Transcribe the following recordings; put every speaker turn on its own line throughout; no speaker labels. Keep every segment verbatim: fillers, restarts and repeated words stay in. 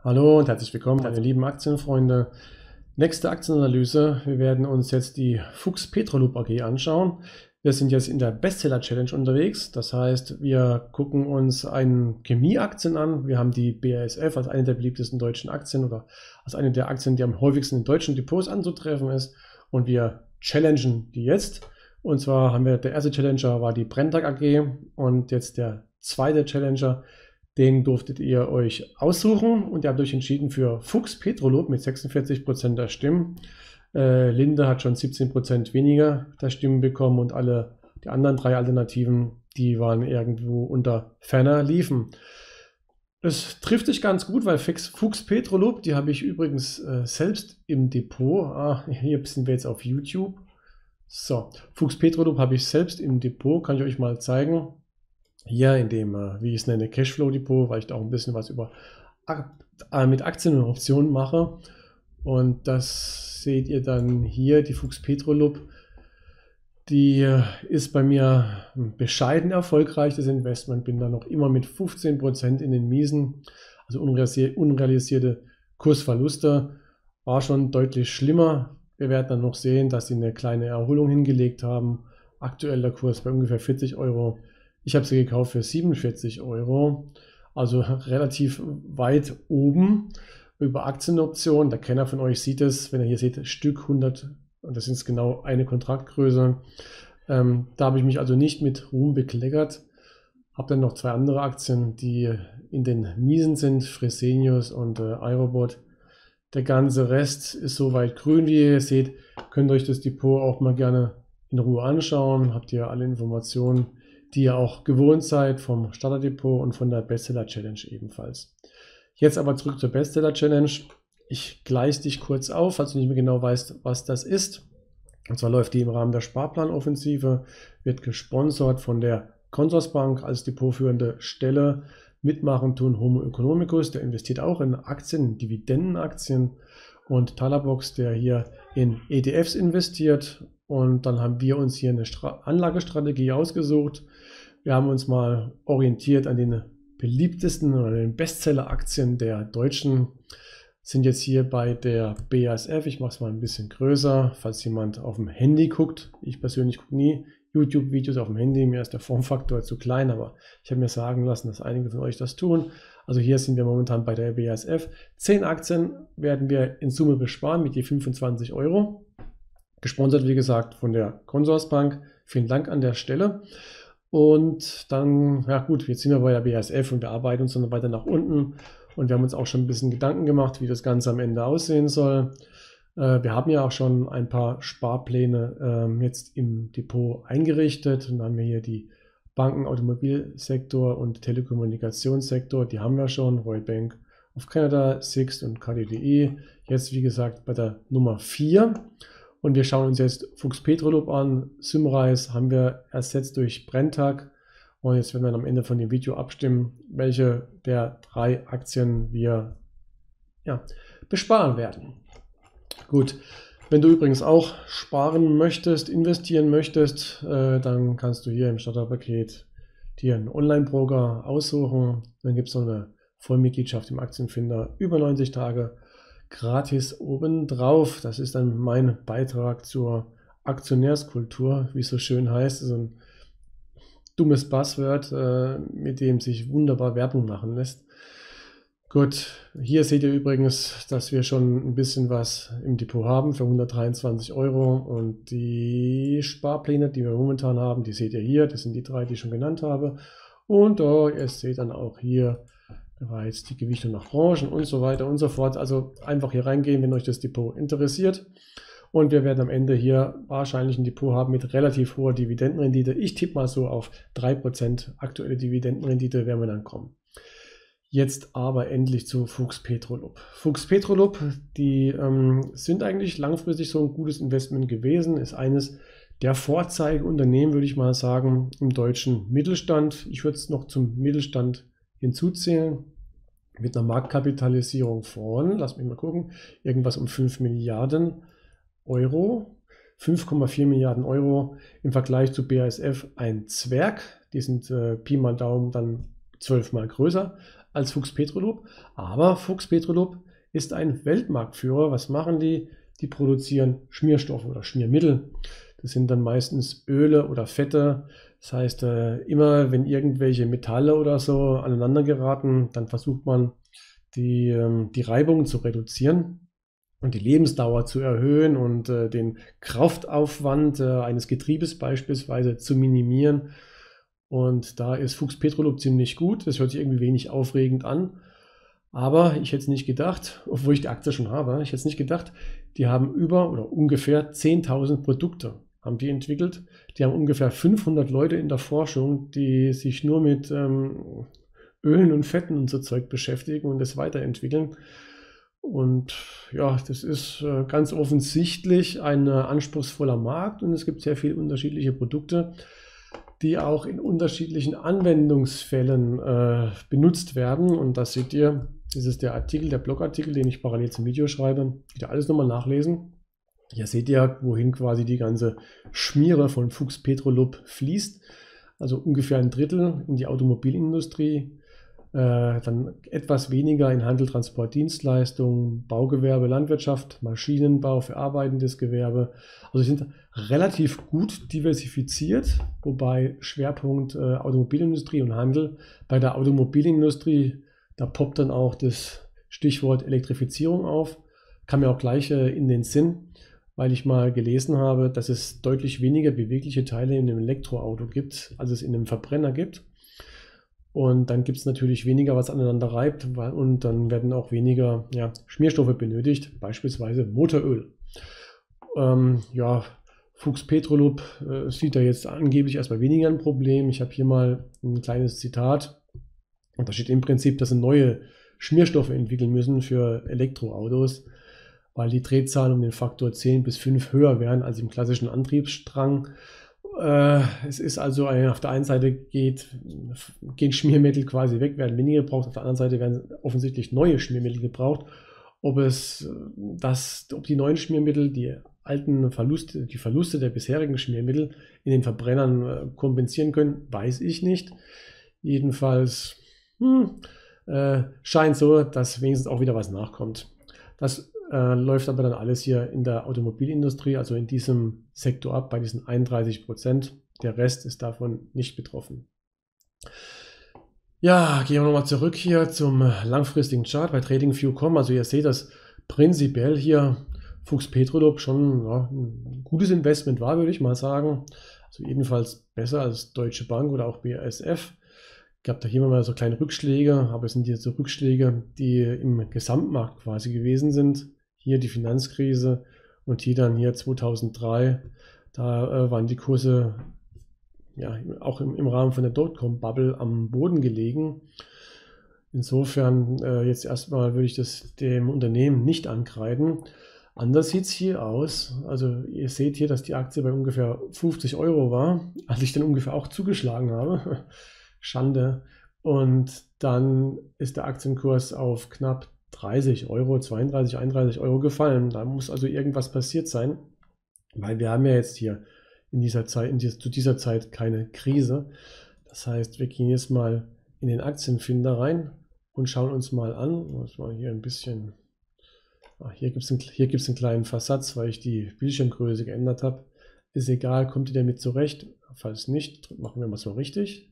Hallo und herzlich willkommen, meine lieben Aktienfreunde. Nächste Aktienanalyse. Wir werden uns jetzt die Fuchs Petrolub A G anschauen. Wir sind jetzt in der Bestseller Challenge unterwegs. Das heißt, wir gucken uns einen Chemieaktien an. Wir haben die B A S F als eine der beliebtesten deutschen Aktien oder als eine der Aktien, die am häufigsten in deutschen Depots anzutreffen ist. Und wir challengen die jetzt. Und zwar haben wir, der erste Challenger war die Brenntag A G und jetzt der zweite Challenger. Den durftet ihr euch aussuchen und ihr habt euch entschieden für Fuchs Petrolub mit sechsundvierzig Prozent der Stimmen. Äh, Linde hat schon siebzehn Prozent weniger der Stimmen bekommen und alle die anderen drei Alternativen, die waren irgendwo unter ferner liefen. Es trifft sich ganz gut, weil Fuchs Petrolub, die habe ich übrigens äh, selbst im Depot. Ah, hier sind wir jetzt auf YouTube. So, Fuchs Petrolub habe ich selbst im Depot, kann ich euch mal zeigen. Hier in dem, wie ich es nenne, Cashflow-Depot, weil ich da auch ein bisschen was über mit Aktien und Optionen mache. Und das seht ihr dann hier, die Fuchs Petrolub. Die ist bei mir bescheiden erfolgreich, das Investment. Bin da noch immer mit fünfzehn Prozent in den Miesen, also unrealisierte Kursverluste. War schon deutlich schlimmer. Wir werden dann noch sehen, dass sie eine kleine Erholung hingelegt haben. Aktuell der Kurs bei ungefähr vierzig Euro. Ich habe sie gekauft für siebenundvierzig Euro, also relativ weit oben über Aktienoptionen. Der Kenner von euch sieht es, wenn ihr hier seht, Stück hundert, und das ist genau eine Kontraktgröße. Ähm, da habe ich mich also nicht mit Ruhm bekleckert. Habe dann noch zwei andere Aktien, die in den Miesen sind, Fresenius und äh, iRobot. Der ganze Rest ist soweit grün, wie ihr seht. Könnt ihr euch das Depot auch mal gerne in Ruhe anschauen. Habt ihr alle Informationen, die ihr auch gewohnt seid vom Starterdepot und von der Bestseller Challenge ebenfalls. Jetzt aber zurück zur Bestseller Challenge. Ich gleiche dich kurz auf, falls du nicht mehr genau weißt, was das ist. Und zwar läuft die im Rahmen der Sparplanoffensive, wird gesponsert von der Consorsbank als depotführende Stelle. Mitmachen tun Homo Economicus, der investiert auch in Aktien, Dividendenaktien, und Talabox, der hier in E T Fs investiert. Und dann haben wir uns hier eine Anlagestrategie ausgesucht. Wir haben uns mal orientiert an den beliebtesten oder den Bestseller-Aktien der Deutschen. Sind jetzt hier bei der B A S F. Ich mache es mal ein bisschen größer, falls jemand auf dem Handy guckt. Ich persönlich gucke nie YouTube-Videos auf dem Handy. Mir ist der Formfaktor zu klein, aber ich habe mir sagen lassen, dass einige von euch das tun. Also hier sind wir momentan bei der B A S F. zehn Aktien werden wir in Summe besparen mit je fünfundzwanzig Euro. Gesponsert, wie gesagt, von der Consorsbank. Vielen Dank an der Stelle. Und dann, ja gut, jetzt sind wir bei der B A S F und wir arbeiten uns dann weiter nach unten. Und wir haben uns auch schon ein bisschen Gedanken gemacht, wie das Ganze am Ende aussehen soll. Äh, wir haben ja auch schon ein paar Sparpläne äh, jetzt im Depot eingerichtet. Und dann haben wir hier die Banken-, Automobilsektor und Telekommunikationssektor. Die haben wir schon, Royal Bank of Canada, Sixt und K D D I. Jetzt, wie gesagt, bei der Nummer vier. Und wir schauen uns jetzt Fuchs Petrolub an. Symrise haben wir ersetzt durch Brenntag. Und jetzt werden wir am Ende von dem Video abstimmen, welche der drei Aktien wir ja, besparen werden. Gut, wenn du übrigens auch sparen möchtest, investieren möchtest, äh, dann kannst du hier im Starterpaket dir einen Online-Broker aussuchen. Dann gibt es noch eine Vollmitgliedschaft im Aktienfinder über neunzig Tage gratis obendrauf. Das ist dann mein Beitrag zur Aktionärskultur, wie es so schön heißt. Das ist ein dummes Buzzword, äh, mit dem sich wunderbar Werbung machen lässt. Gut, hier seht ihr übrigens, dass wir schon ein bisschen was im Depot haben für hundertdreiundzwanzig Euro. Und die Sparpläne, die wir momentan haben, die seht ihr hier. Das sind die drei, die ich schon genannt habe. Und oh, ihr seht dann auch hier bereits die Gewichtung nach Branchen und so weiter und so fort. Also einfach hier reingehen, wenn euch das Depot interessiert. Und wir werden am Ende hier wahrscheinlich ein Depot haben mit relativ hoher Dividendenrendite. Ich tippe mal so auf drei Prozent aktuelle Dividendenrendite werden wir dann kommen. Jetzt aber endlich zu Fuchs Petrolub. Fuchs Petrolub, die ähm, sind eigentlich langfristig so ein gutes Investment gewesen, ist eines der Vorzeigeunternehmen, würde ich mal sagen, im deutschen Mittelstand. Ich würde es noch zum Mittelstand hinzuzählen, mit einer Marktkapitalisierung von, lass mich mal gucken, irgendwas um fünf Milliarden Euro, fünf Komma vier Milliarden Euro im Vergleich zu B A S F ein Zwerg. Die sind äh, Pi mal Daumen dann zwölfmal größer als Fuchs Petrolub, aber Fuchs Petrolub ist ein Weltmarktführer. Was machen die? Die produzieren Schmierstoffe oder Schmiermittel. Das sind dann meistens Öle oder Fette. Das heißt, immer wenn irgendwelche Metalle oder so aneinander geraten, dann versucht man die, die Reibung zu reduzieren und die Lebensdauer zu erhöhen und den Kraftaufwand eines Getriebes beispielsweise zu minimieren. Und da ist Fuchs Petrolub ziemlich gut. Das hört sich irgendwie wenig aufregend an. Aber ich hätte es nicht gedacht, obwohl ich die Aktie schon habe, ich hätte es nicht gedacht, die haben über oder ungefähr zehntausend Produkte haben die entwickelt. Die haben ungefähr fünfhundert Leute in der Forschung, die sich nur mit ähm, Ölen und Fetten und so Zeug beschäftigen und das weiterentwickeln. Und ja, das ist äh, ganz offensichtlich ein äh, anspruchsvoller Markt und es gibt sehr viele unterschiedliche Produkte, die auch in unterschiedlichen Anwendungsfällen äh, benutzt werden. Und das seht ihr, das ist der Artikel, der Blogartikel, den ich parallel zum Video schreibe. Könnt ihr alles nochmal nachlesen. Hier seht ihr, wohin quasi die ganze Schmiere von Fuchs Petrolub fließt. Also ungefähr ein Drittel in die Automobilindustrie, äh, dann etwas weniger in Handel, Transport, Dienstleistungen, Baugewerbe, Landwirtschaft, Maschinenbau, verarbeitendes Gewerbe. Also sie sind relativ gut diversifiziert, wobei Schwerpunkt äh, Automobilindustrie und Handel. Bei der Automobilindustrie, da poppt dann auch das Stichwort Elektrifizierung auf. Kam mir auch gleich äh, in den Sinn, weil ich mal gelesen habe, dass es deutlich weniger bewegliche Teile in einem Elektroauto gibt, als es in einem Verbrenner gibt. Und dann gibt es natürlich weniger, was aneinander reibt, und dann werden auch weniger ja, Schmierstoffe benötigt, beispielsweise Motoröl. Ähm, ja, Fuchs Petrolub äh, sieht da jetzt angeblich erstmal weniger ein Problem. Ich habe hier mal ein kleines Zitat. Und da steht im Prinzip, dass sie neue Schmierstoffe entwickeln müssen für Elektroautos, weil die Drehzahlen um den Faktor zehn bis fünf höher wären als im klassischen Antriebsstrang. Äh, es ist also, eine, auf der einen Seite geht, gehen Schmiermittel quasi weg, werden weniger gebraucht, auf der anderen Seite werden offensichtlich neue Schmiermittel gebraucht. Ob es das, ob die neuen Schmiermittel die alten Verluste, die Verluste der bisherigen Schmiermittel in den Verbrennern äh, kompensieren können, weiß ich nicht. Jedenfalls hm, äh, scheint so, dass wenigstens auch wieder was nachkommt. Das äh, läuft aber dann alles hier in der Automobilindustrie, also in diesem Sektor ab, bei diesen einunddreißig Prozent. Der Rest ist davon nicht betroffen. Ja, gehen wir nochmal zurück hier zum langfristigen Chart bei TradingView Punkt com. Also ihr seht, dass prinzipiell hier Fuchs Petrolub schon ja, ein gutes Investment war, würde ich mal sagen. Also jedenfalls besser als Deutsche Bank oder auch B A S F. Gab da hier mal so kleine Rückschläge, aber es sind jetzt so Rückschläge, die im Gesamtmarkt quasi gewesen sind. Hier die Finanzkrise und hier dann hier zweitausenddrei, da äh, waren die Kurse ja auch im, im Rahmen von der Dotcom-Bubble am Boden gelegen. Insofern äh, jetzt erstmal würde ich das dem Unternehmen nicht ankreiden. Anders sieht es hier aus. Also ihr seht hier, dass die Aktie bei ungefähr fünfzig Euro war, als ich dann ungefähr auch zugeschlagen habe. Schande. Und dann ist der Aktienkurs auf knapp dreißig Euro, zweiunddreißig, einunddreißig Euro gefallen. Da muss also irgendwas passiert sein, weil wir haben ja jetzt hier in dieser Zeit, in dieser, zu dieser Zeit keine Krise. Das heißt, wir gehen jetzt mal in den Aktienfinder rein und schauen uns mal an. Muss mal hier ein bisschen. Ah, hier gibt es einen, hier gibt's einen kleinen Versatz, weil ich die Bildschirmgröße geändert habe. Ist egal, kommt ihr damit zurecht? Falls nicht, machen wir mal so richtig.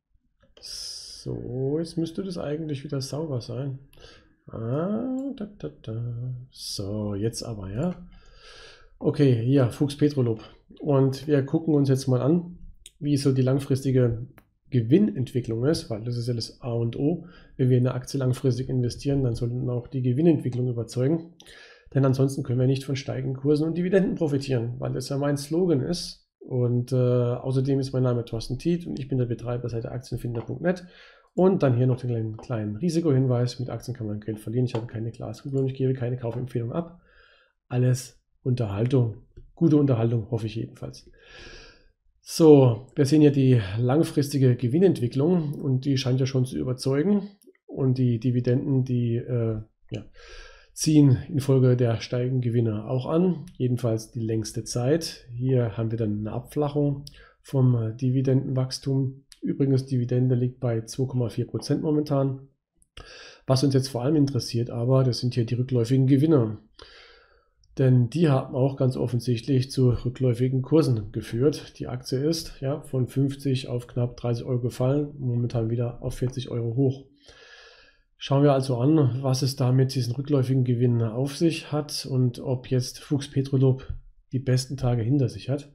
So, jetzt müsste das eigentlich wieder sauber sein. Ah, da, da, da. So, jetzt aber, ja. Okay, hier, Fuchs Petrolub. Und wir gucken uns jetzt mal an, wie so die langfristige Gewinnentwicklung ist, weil das ist ja das A und O. Wenn wir in eine Aktie langfristig investieren, dann sollten auch die Gewinnentwicklung überzeugen. Denn ansonsten können wir nicht von steigenden Kursen und Dividenden profitieren, weil das ja mein Slogan ist. Und äh, außerdem ist mein Name Thorsten Tiet und ich bin der Betreiber Seite Aktienfinder Punkt net. Und dann hier noch den kleinen, kleinen Risikohinweis: Mit Aktien kann man Geld verlieren. Ich habe keine Glaskugel und ich gebe keine Kaufempfehlung ab. Alles Unterhaltung. Gute Unterhaltung, hoffe ich jedenfalls. So, wir sehen hier die langfristige Gewinnentwicklung und die scheint ja schon zu überzeugen. Und die Dividenden, die äh, ja, ziehen infolge der steigenden Gewinne auch an, jedenfalls die längste Zeit. Hier haben wir dann eine Abflachung vom Dividendenwachstum. Übrigens, Dividende liegt bei zwei Komma vier Prozent momentan. Was uns jetzt vor allem interessiert, aber das sind hier die rückläufigen Gewinne. Denn die haben auch ganz offensichtlich zu rückläufigen Kursen geführt. Die Aktie ist ja von fünfzig auf knapp dreißig Euro gefallen, momentan wieder auf vierzig Euro hoch. Schauen wir also an, was es da mit diesen rückläufigen Gewinnen auf sich hat und ob jetzt Fuchs Petrolub die besten Tage hinter sich hat.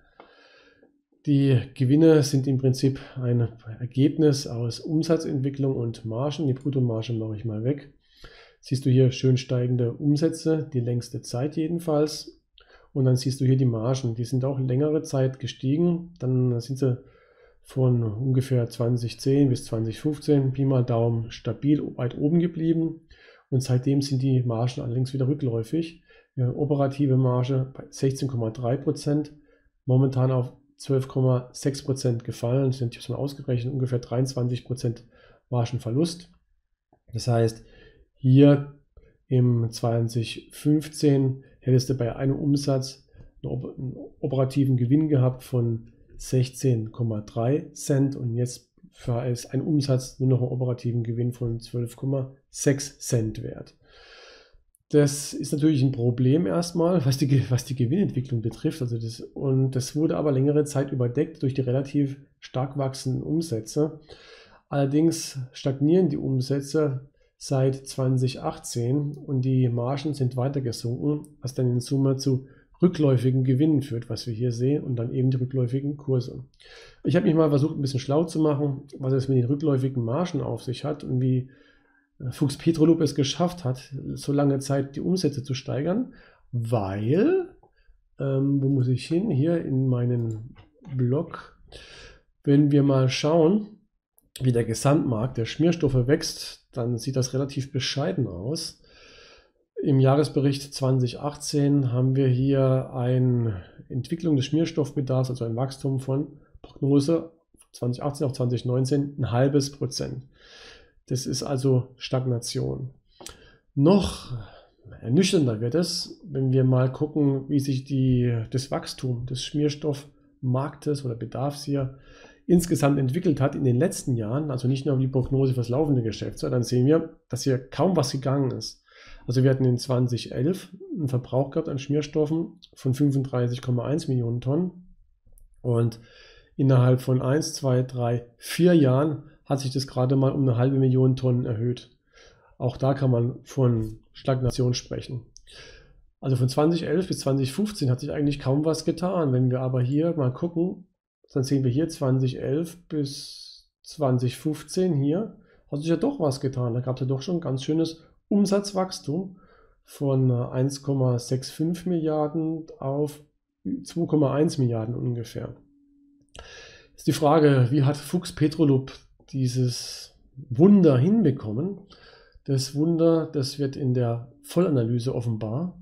Die Gewinne sind im Prinzip ein Ergebnis aus Umsatzentwicklung und Margen. Die Bruttomarge mache ich mal weg. Siehst du hier schön steigende Umsätze, die längste Zeit jedenfalls. Und dann siehst du hier die Margen, die sind auch längere Zeit gestiegen. Dann sind sie von ungefähr zweitausendzehn bis zweitausendfünfzehn Pi mal Daumen stabil weit oben geblieben. Und seitdem sind die Margen allerdings wieder rückläufig. Die operative Marge bei sechzehn Komma drei Prozent, momentan auf zwölf Komma sechs Prozent gefallen. Das sind jetzt mal ausgerechnet ungefähr dreiundzwanzig Prozent Margenverlust. Das heißt, hier im zweitausendfünfzehn hättest du bei einem Umsatz einen operativen Gewinn gehabt von sechzehn Komma drei Cent und jetzt ist ein Umsatz nur noch einen operativen Gewinn von zwölf Komma sechs Cent wert. Das ist natürlich ein Problem erstmal, was die, was die Gewinnentwicklung betrifft. Also das, und das wurde aber längere Zeit überdeckt durch die relativ stark wachsenden Umsätze. Allerdings stagnieren die Umsätze seit zweitausendachtzehn und die Margen sind weiter gesunken, was dann in Summe zu rückläufigen Gewinnen führt, was wir hier sehen, und dann eben die rückläufigen Kurse. Ich habe mich mal versucht, ein bisschen schlau zu machen, was es mit den rückläufigen Margen auf sich hat und wie Fuchs Petrolub es geschafft hat, so lange Zeit die Umsätze zu steigern, weil, ähm, wo muss ich hin? Hier in meinen Blog, wenn wir mal schauen, wie der Gesamtmarkt der Schmierstoffe wächst, dann sieht das relativ bescheiden aus. Im Jahresbericht zweitausendachtzehn haben wir hier eine Entwicklung des Schmierstoffbedarfs, also ein Wachstum von Prognose zweitausendachtzehn auf zweitausendneunzehn ein halbes Prozent. Das ist also Stagnation. Noch ernüchternder wird es, wenn wir mal gucken, wie sich die, das Wachstum des Schmierstoffmarktes oder Bedarfs hier insgesamt entwickelt hat in den letzten Jahren, also nicht nur die Prognose für das laufende Geschäftsjahr, dann sehen wir, dass hier kaum was gegangen ist. Also wir hatten in zweitausendelf einen Verbrauch gehabt an Schmierstoffen von fünfunddreißig Komma eins Millionen Tonnen und innerhalb von eins, zwei, drei, vier Jahren hat sich das gerade mal um eine halbe Million Tonnen erhöht. Auch da kann man von Stagnation sprechen. Also von zweitausendelf bis zweitausendfünfzehn hat sich eigentlich kaum was getan. Wenn wir aber hier mal gucken, dann sehen wir hier zweitausendelf bis zweitausendfünfzehn hier, hat sich ja doch was getan. Da gab es ja doch schon ein ganz schönes Umsatzwachstum von eins Komma fünfundsechzig Milliarden auf zwei Komma eins Milliarden ungefähr. Ist die Frage, wie hat Fuchs Petrolub dieses Wunder hinbekommen? Das Wunder, das wird in der Vollanalyse offenbar.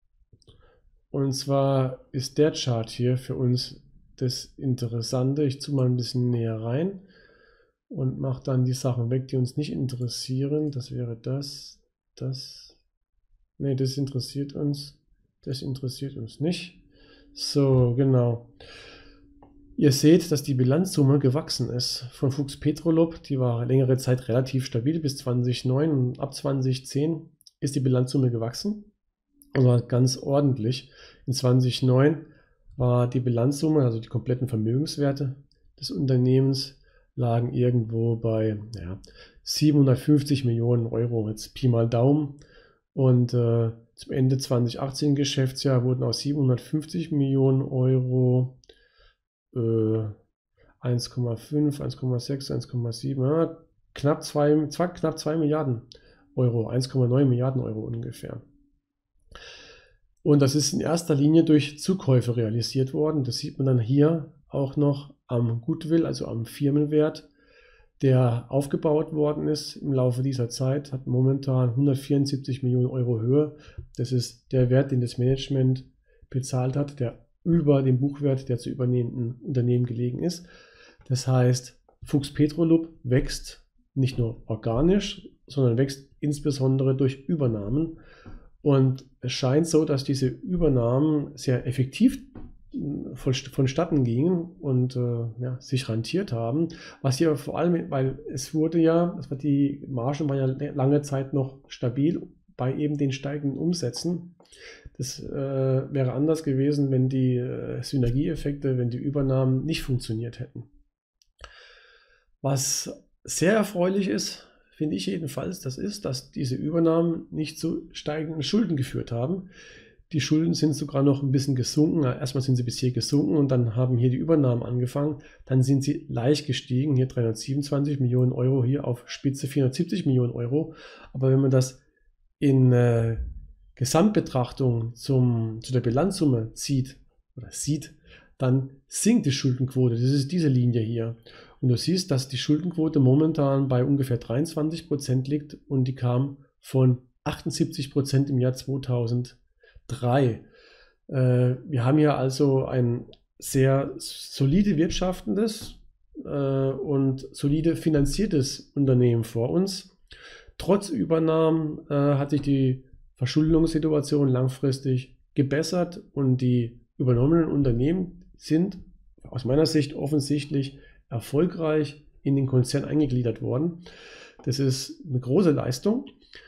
Und zwar ist der Chart hier für uns das Interessante. Ich zoome mal ein bisschen näher rein und mache dann die Sachen weg, die uns nicht interessieren. Das wäre das, das. Ne, das interessiert uns. Das interessiert uns nicht. So, genau. Ihr seht, dass die Bilanzsumme gewachsen ist von Fuchs Petrolub. Die war längere Zeit relativ stabil bis zweitausendneun und ab zweitausendzehn ist die Bilanzsumme gewachsen. Aber ganz ordentlich. In zweitausendneun war die Bilanzsumme, also die kompletten Vermögenswerte des Unternehmens, lagen irgendwo bei ja, siebenhundertfünfzig Millionen Euro, jetzt Pi mal Daumen. Und äh, zum Ende zweitausendachtzehn Geschäftsjahr wurden aus siebenhundertfünfzig Millionen Euro äh, eins Komma fünf, eins Komma sechs, eins Komma sieben, ja, knapp zwei Milliarden Euro, eins Komma neun Milliarden Euro ungefähr. Und das ist in erster Linie durch Zukäufe realisiert worden. Das sieht man dann hier auch noch am Goodwill, also am Firmenwert, der aufgebaut worden ist im Laufe dieser Zeit, hat momentan hundertvierundsiebzig Millionen Euro Höhe. Das ist der Wert, den das Management bezahlt hat, der über dem Buchwert der zu übernehmenden Unternehmen gelegen ist. Das heißt, Fuchs Petrolub wächst nicht nur organisch, sondern wächst insbesondere durch Übernahmen. Und es scheint so, dass diese Übernahmen sehr effektiv voll, vonstatten gingen und äh, ja, sich rentiert haben. Was hier vor allem, weil es wurde ja, es war die Margen war ja lange Zeit noch stabil bei eben den steigenden Umsätzen. Das äh, wäre anders gewesen, wenn die äh, Synergieeffekte, wenn die Übernahmen nicht funktioniert hätten. Was sehr erfreulich ist, finde ich jedenfalls, das ist, dass diese Übernahmen nicht zu steigenden Schulden geführt haben. Die Schulden sind sogar noch ein bisschen gesunken. Erstmal sind sie bisher gesunken und dann haben hier die Übernahmen angefangen. Dann sind sie leicht gestiegen, hier dreihundertsiebenundzwanzig Millionen Euro, hier auf Spitze vierhundertsiebzig Millionen Euro. Aber wenn man das in äh, Gesamtbetrachtung zum, zu der Bilanzsumme zieht oder sieht, dann sinkt die Schuldenquote. Das ist diese Linie hier. Und du siehst, dass die Schuldenquote momentan bei ungefähr dreiundzwanzig Prozent liegt und die kam von achtundsiebzig Prozent im Jahr zweitausenddrei. Äh, wir haben hier also ein sehr solide wirtschaftendes äh, und solide finanziertes Unternehmen vor uns. Trotz Übernahmen äh, hat sich die Verschuldungssituation langfristig gebessert und die übernommenen Unternehmen sind aus meiner Sicht offensichtlich erfolgreich in den Konzern eingegliedert worden. Das ist eine große Leistung.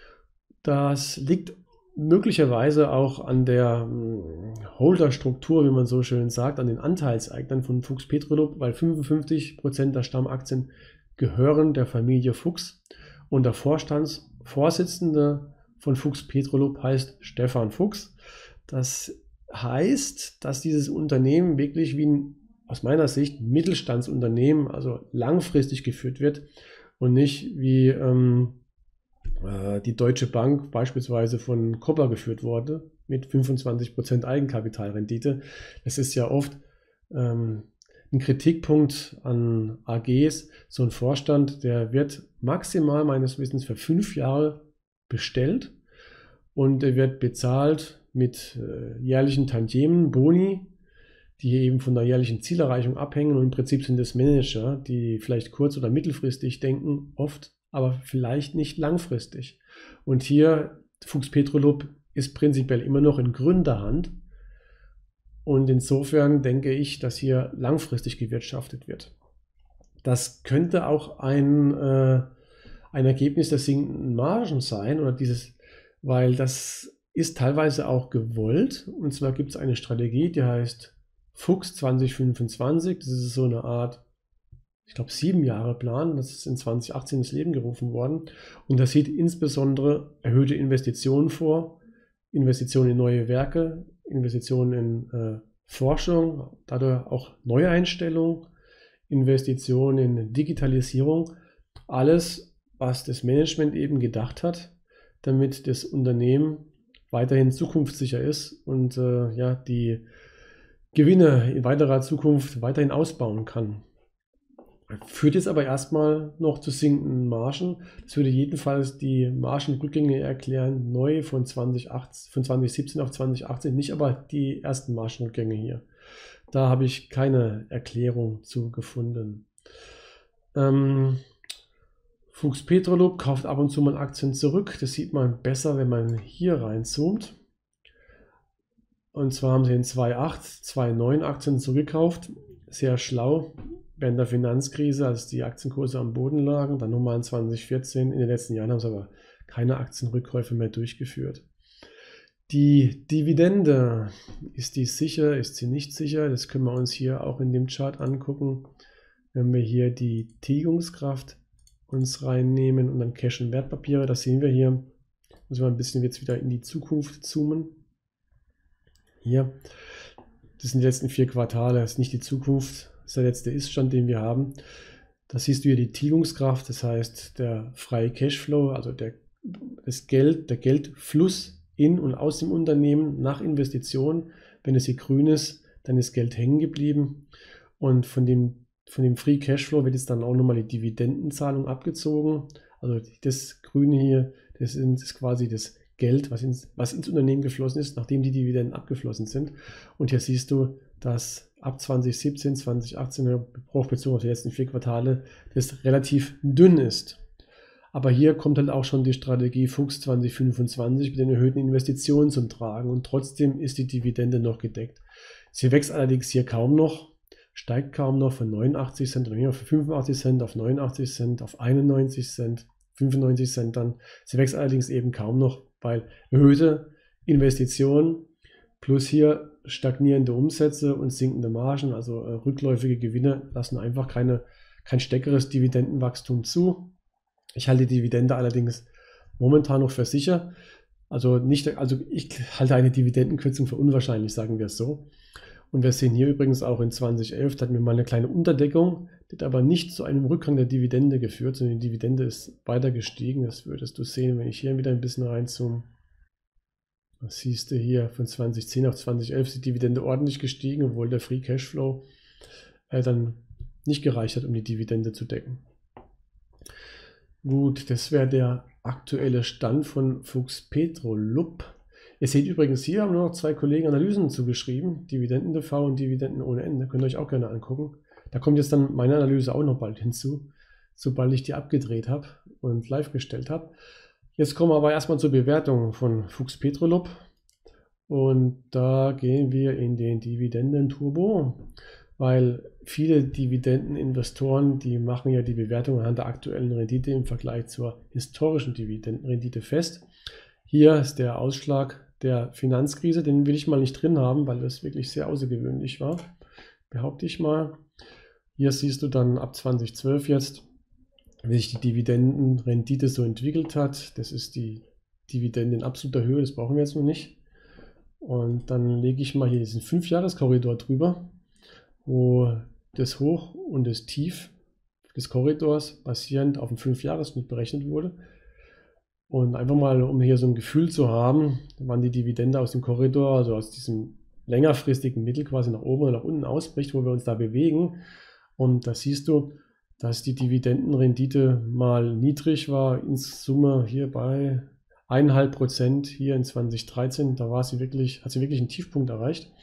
Das liegt möglicherweise auch an der Holderstruktur, wie man so schön sagt, an den Anteilseignern von Fuchs Petrolub, weil fünfundfünfzig Prozent der Stammaktien gehören der Familie Fuchs und der Vorstandsvorsitzende von Fuchs Petrolub heißt Stefan Fuchs. Das heißt, dass dieses Unternehmen wirklich wie ein, aus meiner Sicht, Mittelstandsunternehmen, also langfristig geführt wird und nicht wie ähm, äh, die Deutsche Bank beispielsweise von Koppler geführt wurde mit fünfundzwanzig Prozent Eigenkapitalrendite. Das ist ja oft ähm, ein Kritikpunkt an A Gs. So ein Vorstand, der wird maximal meines Wissens für fünf Jahre bestellt und er wird bezahlt mit äh, jährlichen Tantiemen, Boni, die eben von der jährlichen Zielerreichung abhängen und im Prinzip sind das Manager, die vielleicht kurz- oder mittelfristig denken, oft, aber vielleicht nicht langfristig. Und hier, Fuchs Petrolub ist prinzipiell immer noch in Gründerhand und insofern denke ich, dass hier langfristig gewirtschaftet wird. Das könnte auch ein, äh, ein Ergebnis der sinkenden Margen sein, oder dieses, weil das ist teilweise auch gewollt. Und zwar gibt es eine Strategie, die heißt Fuchs zwanzig fünfundzwanzig. Das ist so eine Art, ich glaube, sieben Jahre Plan. Das ist in zwanzig achtzehn ins Leben gerufen worden. Und das sieht insbesondere erhöhte Investitionen vor, Investitionen in neue Werke, Investitionen in äh, Forschung, dadurch auch Neueinstellungen, Investitionen in Digitalisierung. Alles, was das Management eben gedacht hat, damit das Unternehmen weiterhin zukunftssicher ist und äh, ja, die Gewinne in weiterer Zukunft weiterhin ausbauen kann. Führt jetzt aber erstmal noch zu sinkenden Margen. Das würde jedenfalls die Margenrückgänge erklären, neu von, zwanzig achtzehn, von zwanzig siebzehn auf zwanzig achtzehn, nicht aber die ersten Margenrückgänge hier. Da habe ich keine Erklärung zu gefunden. Ähm, Fuchs Petrolub kauft ab und zu mal Aktien zurück. Das sieht man besser, wenn man hier reinzoomt. Und zwar haben sie in zweitausendacht zweitausendneun Aktien zurückgekauft. Sehr schlau. Während der Finanzkrise, als die Aktienkurse am Boden lagen, dann nochmal in zwanzig vierzehn. In den letzten Jahren haben sie aber keine Aktienrückkäufe mehr durchgeführt. Die Dividende, ist die sicher, ist sie nicht sicher? Das können wir uns hier auch in dem Chart angucken. Wenn wir hier die Tilgungskraft uns reinnehmen und dann Cash und Wertpapiere, das sehen wir hier. Müssen wir ein bisschen jetzt wieder in die Zukunft zoomen. Hier, das sind die letzten vier Quartale, das ist nicht die Zukunft, das ist der letzte Ist-Stand, den wir haben. Da siehst du hier die Tilgungskraft, das heißt der freie Cashflow, also der, das Geld, der Geldfluss in und aus dem Unternehmen nach Investitionen. Wenn es hier grün ist, dann ist Geld hängen geblieben und von dem, von dem Free Cashflow wird jetzt dann auch nochmal die Dividendenzahlung abgezogen. Also das Grüne hier, das ist quasi das Geld, was ins, was ins Unternehmen geflossen ist, nachdem die Dividenden abgeflossen sind. Und hier siehst du, dass ab zwanzig siebzehn, zwanzig achtzehn, bezogen auf die letzten vier Quartale, das relativ dünn ist. Aber hier kommt halt auch schon die Strategie Fuchs zwanzig fünfundzwanzig mit den erhöhten Investitionen zum Tragen und trotzdem ist die Dividende noch gedeckt. Sie wächst allerdings hier kaum noch, steigt kaum noch von neunundachtzig Cent oder mehr, von fünfundachtzig Cent auf neunundachtzig Cent, auf einundneunzig Cent, fünfundneunzig Cent dann. Sie wächst allerdings eben kaum noch, weil erhöhte Investitionen plus hier stagnierende Umsätze und sinkende Margen, also äh, rückläufige Gewinne, lassen einfach keine, kein stärkeres Dividendenwachstum zu. Ich halte die Dividende allerdings momentan noch für sicher. Also, nicht, also ich halte eine Dividendenkürzung für unwahrscheinlich, sagen wir es so. Und wir sehen hier übrigens auch in zweitausendelf, da hatten wir mal eine kleine Unterdeckung, die hat aber nicht zu einem Rückgang der Dividende geführt, sondern die Dividende ist weiter gestiegen. Das würdest du sehen, wenn ich hier wieder ein bisschen reinzoome. Das siehst du hier, von zweitausendzehn auf zweitausendelf ist die Dividende ordentlich gestiegen, obwohl der Free Cashflow äh, dann nicht gereicht hat, um die Dividende zu decken. Gut, das wäre der aktuelle Stand von Fuchs Petrolub. Ihr seht übrigens, hier haben nur noch zwei Kollegen Analysen zugeschrieben, Dividenden-T V und Dividenden ohne Ende. Könnt ihr euch auch gerne angucken. Da kommt jetzt dann meine Analyse auch noch bald hinzu, sobald ich die abgedreht habe und live gestellt habe. Jetzt kommen wir aber erstmal zur Bewertung von Fuchs Petrolub. Und da gehen wir in den Dividenden-Turbo, weil viele Dividendeninvestoren, die machen ja die Bewertung anhand der aktuellen Rendite im Vergleich zur historischen Dividendenrendite fest. Hier ist der Ausschlag der Finanzkrise, den will ich mal nicht drin haben, weil das wirklich sehr außergewöhnlich war, behaupte ich mal. Hier siehst du dann ab zweitausendzwölf jetzt, wie sich die Dividendenrendite so entwickelt hat. Das ist die Dividende in absoluter Höhe, das brauchen wir jetzt noch nicht. Und dann lege ich mal hier diesen fünf Jahres Korridor drüber, wo das Hoch und das Tief des Korridors basierend auf dem fünf Jahres Schnitt berechnet wurde. Und einfach mal, um hier so ein Gefühl zu haben, wann die Dividende aus dem Korridor, also aus diesem längerfristigen Mittel quasi nach oben oder nach unten ausbricht, wo wir uns da bewegen. Und da siehst du, dass die Dividendenrendite mal niedrig war, in Summe hier bei eins Komma fünf Prozent hier in zweitausenddreizehn, da war sie wirklich, hat sie wirklich einen Tiefpunkt erreicht.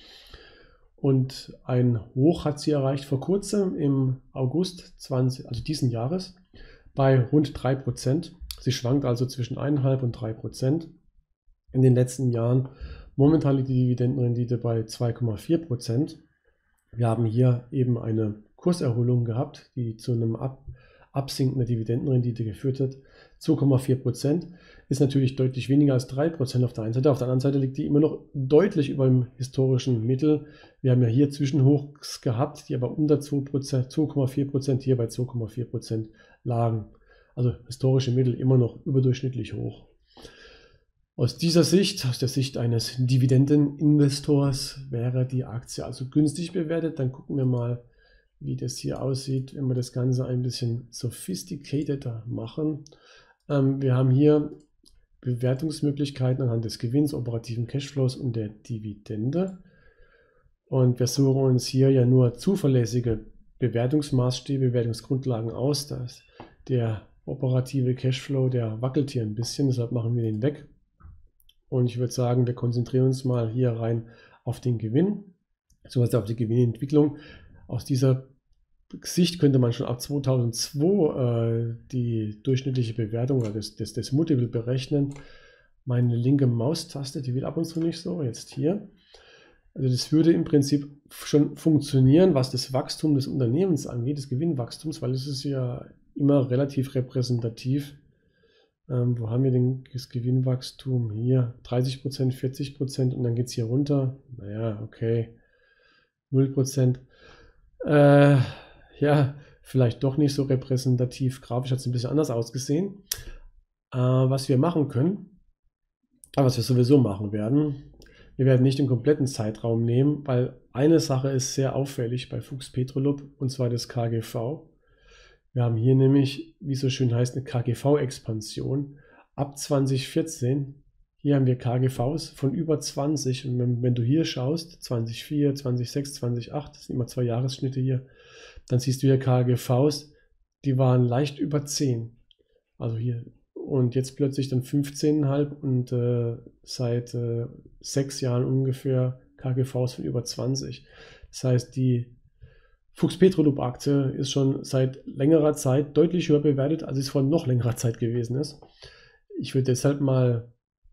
Und ein Hoch hat sie erreicht vor kurzem im August zwanzig, also diesen Jahres, bei rund drei Prozent. Sie schwankt also zwischen eins Komma fünf und drei Prozent in den letzten Jahren. Momentan liegt die Dividendenrendite bei zwei Komma vier Prozent. Wir haben hier eben eine Kurserholung gehabt, die zu einem Ab Absinken der Dividendenrendite geführt hat. zwei Komma vier Prozent ist natürlich deutlich weniger als drei Prozent auf der einen Seite. Auf der anderen Seite liegt die immer noch deutlich über dem historischen Mittel. Wir haben ja hier Zwischenhochs gehabt, die aber unter zwei Komma vier Prozent hier bei zwei Komma vier Prozent lagen. Also historische Mittel immer noch überdurchschnittlich hoch. Aus dieser Sicht, aus der Sicht eines Dividendeninvestors, wäre die Aktie also günstig bewertet. Dann gucken wir mal, wie das hier aussieht, wenn wir das Ganze ein bisschen sophisticateder machen. Ähm, wir haben hier Bewertungsmöglichkeiten anhand des Gewinns, operativen Cashflows und der Dividende. Und wir suchen uns hier ja nur zuverlässige Bewertungsmaßstäbe, Bewertungsgrundlagen aus. Da ist der operative Cashflow, der wackelt hier ein bisschen, deshalb machen wir den weg. Und ich würde sagen, wir konzentrieren uns mal hier rein auf den Gewinn, beziehungsweise auf die Gewinnentwicklung. Aus dieser Sicht könnte man schon ab zweitausendzwei äh, die durchschnittliche Bewertung oder das, das, das Multiple berechnen. Meine linke Maustaste, die will ab und zu nicht so, jetzt hier. Also das würde im Prinzip schon funktionieren, was das Wachstum des Unternehmens angeht, des Gewinnwachstums, weil es ist ja immer relativ repräsentativ. Ähm, wo haben wir denn das Gewinnwachstum? Hier dreißig Prozent, vierzig Prozent und dann geht es hier runter. Naja, okay, null Prozent. Äh, ja, vielleicht doch nicht so repräsentativ. Grafisch hat es ein bisschen anders ausgesehen. Äh, was wir machen können, aber was wir sowieso machen werden, wir werden nicht den kompletten Zeitraum nehmen, weil eine Sache ist sehr auffällig bei Fuchs Petrolub, und zwar das K G V. Wir haben hier nämlich, wie es so schön heißt, eine K G V-Expansion. Ab zweitausendvierzehn, hier haben wir K G Vs von über zwanzig. Und wenn, wenn du hier schaust, zweitausendvier, zweitausendsechs, zweitausendacht, das sind immer zwei Jahresschnitte hier, dann siehst du hier K G Vs, die waren leicht über zehn. Also hier. Und jetzt plötzlich dann fünfzehn Komma fünf und äh, seit äh, sechs Jahren ungefähr K G Vs von über zwanzig. Das heißt, die Fuchs Petrolub Aktie ist schon seit längerer Zeit deutlich höher bewertet, als es vor noch längerer Zeit gewesen ist. Ich würde deshalb mal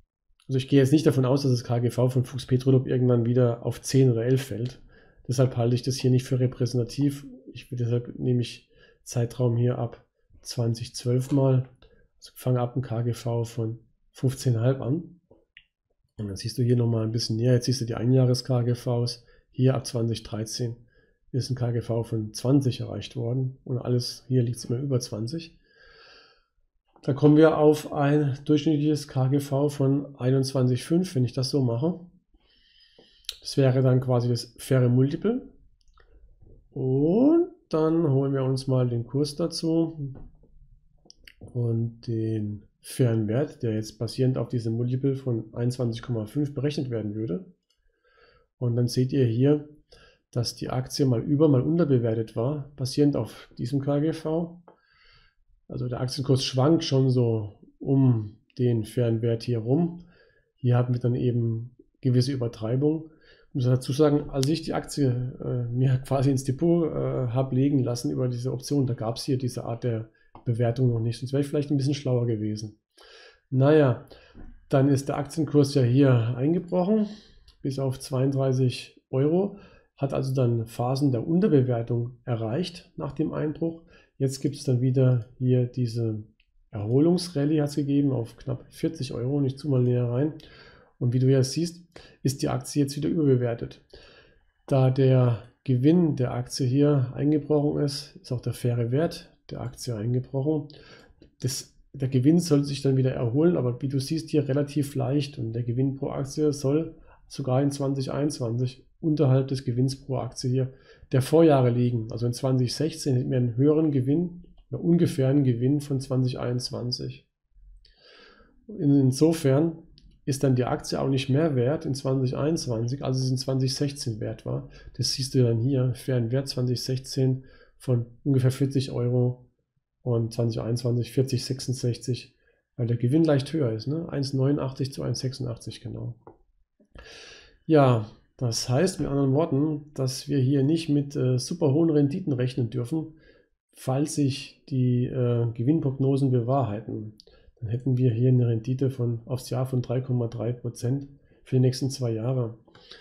Also ich gehe jetzt nicht davon aus, dass das K G V von Fuchs Petrolub irgendwann wieder auf zehn oder elf fällt. Deshalb halte ich das hier nicht für repräsentativ. Ich will deshalb nehme ich Zeitraum hier ab zweitausendzwölf mal. Also fange ab dem K G V von fünfzehn Komma fünf an. Und dann siehst du hier nochmal ein bisschen näher. Jetzt siehst du die Einjahres-K G Vs. Hier ab zweitausenddreizehn ist ein K G V von zwanzig erreicht worden. Und alles hier liegt es immer über zwanzig. Da kommen wir auf ein durchschnittliches K G V von einundzwanzig Komma fünf, wenn ich das so mache. Das wäre dann quasi das faire Multiple. Und dann holen wir uns mal den Kurs dazu und den fairen Wert, der jetzt basierend auf diesem Multiple von einundzwanzig Komma fünf berechnet werden würde. Und dann seht ihr hier, dass die Aktie mal über, mal unterbewertet war, basierend auf diesem K G V. Also der Aktienkurs schwankt schon so um den fairen Wert hier rum. Hier haben wir dann eben gewisse Übertreibung. Ich muss dazu sagen, als ich die Aktie äh, mir quasi ins Depot äh, habe legen lassen über diese Option, da gab es hier diese Art der Bewertung noch nicht. Sonst wäre ich vielleicht ein bisschen schlauer gewesen. Naja, dann ist der Aktienkurs ja hier eingebrochen bis auf zweiunddreißig Euro. Hat also dann Phasen der Unterbewertung erreicht nach dem Einbruch. Jetzt gibt es dann wieder hier diese Erholungsrallye, hat es gegeben, auf knapp vierzig Euro. Und ich zoome mal näher rein. Und wie du ja siehst, ist die Aktie jetzt wieder überbewertet. Da der Gewinn der Aktie hier eingebrochen ist, ist auch der faire Wert der Aktie eingebrochen. Das, der Gewinn soll sich dann wieder erholen, aber wie du siehst hier relativ leicht. Und der Gewinn pro Aktie soll sogar in zwanzig einundzwanzig unterhalb des Gewinns pro Aktie hier der Vorjahre liegen. Also in zwanzig sechzehn hätten wir einen höheren Gewinn, oder ungefähr einen Gewinn von zwanzig einundzwanzig. Insofern ist dann die Aktie auch nicht mehr wert in zwanzig einundzwanzig, als es in zwanzig sechzehn wert war. Das siehst du dann hier, fairen Wert zwanzig sechzehn von ungefähr vierzig Euro und zwanzig einundzwanzig vierzig Komma sechsundsechzig, weil der Gewinn leicht höher ist, ne? eins Komma neunundachtzig zu eins Komma sechsundachtzig genau. Ja, das heißt mit anderen Worten, dass wir hier nicht mit äh, super hohen Renditen rechnen dürfen, falls sich die äh, Gewinnprognosen bewahrheiten. Dann hätten wir hier eine Rendite von, aufs Jahr von drei Komma drei Prozent für die nächsten zwei Jahre.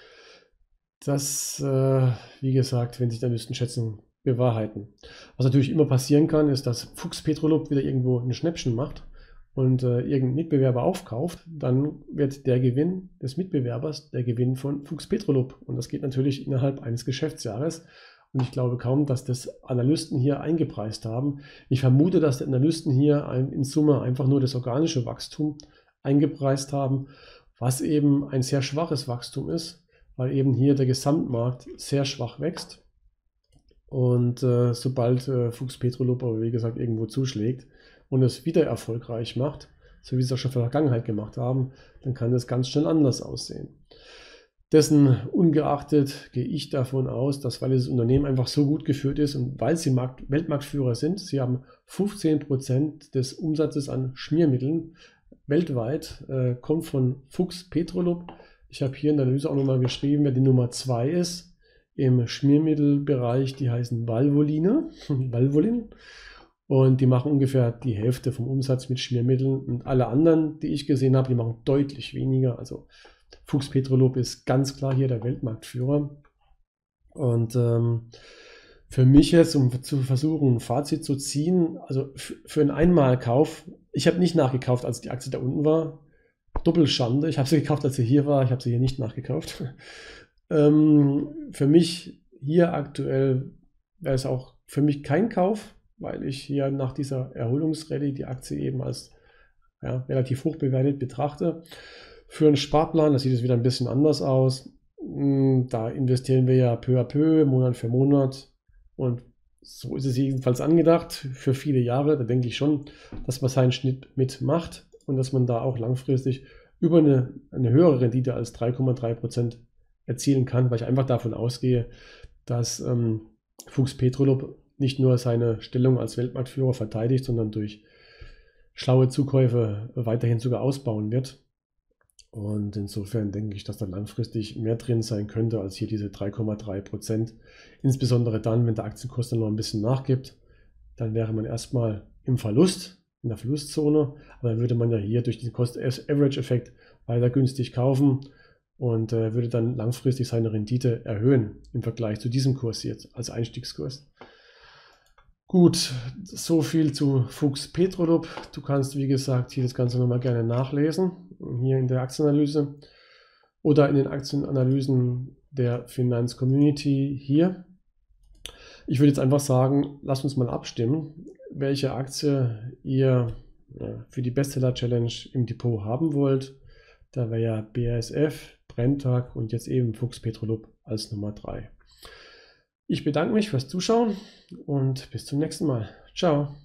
Das, äh, wie gesagt, wenn sich die Analystenschätzungen bewahrheiten. Was natürlich immer passieren kann, ist, dass Fuchs Petrolub wieder irgendwo ein Schnäppchen macht und äh, irgendein Mitbewerber aufkauft, dann wird der Gewinn des Mitbewerbers der Gewinn von Fuchs Petrolub. Und das geht natürlich innerhalb eines Geschäftsjahres. Und ich glaube kaum, dass das Analysten hier eingepreist haben. Ich vermute, dass die Analysten hier in Summe einfach nur das organische Wachstum eingepreist haben, was eben ein sehr schwaches Wachstum ist, weil eben hier der Gesamtmarkt sehr schwach wächst. Und äh, sobald äh, Fuchs Petrolub aber wie gesagt irgendwo zuschlägt und es wieder erfolgreich macht, so wie sie es auch schon in der Vergangenheit gemacht haben, dann kann das ganz schnell anders aussehen. Dessen ungeachtet gehe ich davon aus, dass, weil das Unternehmen einfach so gut geführt ist und weil sie Markt, Weltmarktführer sind, sie haben fünfzehn Prozent des Umsatzes an Schmiermitteln weltweit, äh, kommt von Fuchs Petrolub. Ich habe hier in der Analyse auch nochmal geschrieben, wer die Nummer zwei ist im Schmiermittelbereich, die heißen Valvoline, Valvolin. Und die machen ungefähr die Hälfte vom Umsatz mit Schmiermitteln. Und alle anderen, die ich gesehen habe, die machen deutlich weniger. Also Fuchs Petrolub ist ganz klar hier der Weltmarktführer. Und ähm, für mich jetzt, um zu versuchen, ein Fazit zu ziehen, also für einen Einmalkauf, ich habe nicht nachgekauft, als die Aktie da unten war. Doppelschande. Ich habe sie gekauft, als sie hier war. Ich habe sie hier nicht nachgekauft. ähm, für mich hier aktuell wäre es auch für mich kein Kauf, weil ich hier nach dieser Erholungsrallye die Aktie eben als ja, relativ hoch bewertet betrachte. Für einen Sparplan, da sieht es wieder ein bisschen anders aus. Da investieren wir ja peu à peu, Monat für Monat. Und so ist es jedenfalls angedacht für viele Jahre. Da denke ich schon, dass man seinen Schnitt mitmacht und dass man da auch langfristig über eine, eine höhere Rendite als drei Komma drei Prozent erzielen kann, weil ich einfach davon ausgehe, dass ähm, Fuchs Petrolub nicht nur seine Stellung als Weltmarktführer verteidigt, sondern durch schlaue Zukäufe weiterhin sogar ausbauen wird. Und insofern denke ich, dass da langfristig mehr drin sein könnte als hier diese drei Komma drei Prozent. Insbesondere dann, wenn der Aktienkurs dann noch ein bisschen nachgibt, dann wäre man erstmal im Verlust. in der Verlustzone, aber dann würde man ja hier durch den Cost-Average-Effekt weiter günstig kaufen und äh, würde dann langfristig seine Rendite erhöhen im Vergleich zu diesem Kurs jetzt als Einstiegskurs. Gut, so viel zu Fuchs Petrolub. Du kannst, wie gesagt, hier das Ganze nochmal gerne nachlesen, hier in der Aktienanalyse oder in den Aktienanalysen der Finanzcommunity hier. Ich würde jetzt einfach sagen, lasst uns mal abstimmen, welche Aktie ihr ja, für die Bestseller Challenge im Depot haben wollt. Da wäre ja B A S F, Brenntag und jetzt eben Fuchs Petrolub als Nummer drei. Ich bedanke mich fürs Zuschauen und bis zum nächsten Mal. Ciao.